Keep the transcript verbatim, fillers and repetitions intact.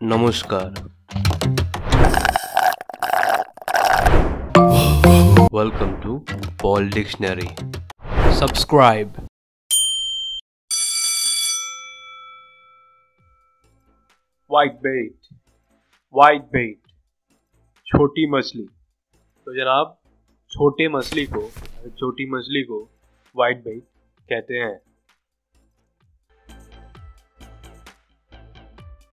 नमस्कार। Welcome to Paul dictionary. Subscribe. Whitebait, whitebait, छोटी मछली। तो जनाब, छोटे मछली को छोटी मछली को वाइट बेट कहते हैं।